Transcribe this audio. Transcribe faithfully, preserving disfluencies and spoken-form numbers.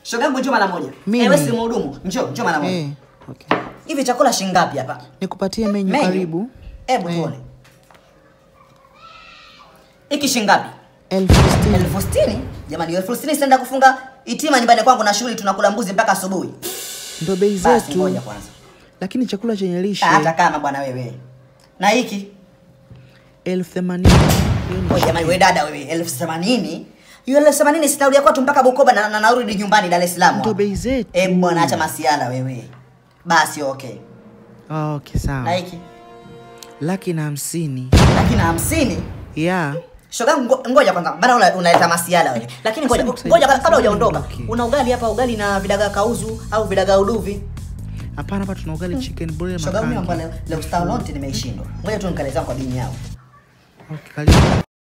Shoga yangu njoo mara moja. Ewe si mhudumu, njoo, njoo mara moja. Eh, okay. Hivi chakula shilingi ngapi hapa? Nikupatie menu, menu karibu. Hebu tuone. Hiki shilingi ngapi? elfu sitini. elfu sitini? Jamani, elfu sitini senda kufunga itima nyumbani kwangu na shughuli tunakula mbuzi mpaka asubuhi. Ndio bei zetu. Ngoja kwanza. Lakini chakula chenye lishe. Hata kama bwana wewe. Na hiki elfu themanini. Ngoja jamani wewe dada wewe, elfu themanini. Hiyo elfu themanini sitarudia kwetu mpaka Bukoba na, na narudi nyumbani Dar es Salaam. Ndio bei zetu. Eh bwana acha masiala wewe. Basi okay. Okay sawa. Na hiki laki na hamsini. Laki na hamsini? Yeah. Shoga ngoja kwanza, bana unaleta masiala wewe. Lakini ngoja ngoja kabla hujaondoka. Una ugali hapa, ugali na vidagaa kauzu au vidagaa uduvi? Hapana, hapa tuna ugali chicken broil makangi. Shoga mimi mbona leo star lonte nimeishindwa. Ngoja tu nikaleza kwa dini yao. Okay, karibu.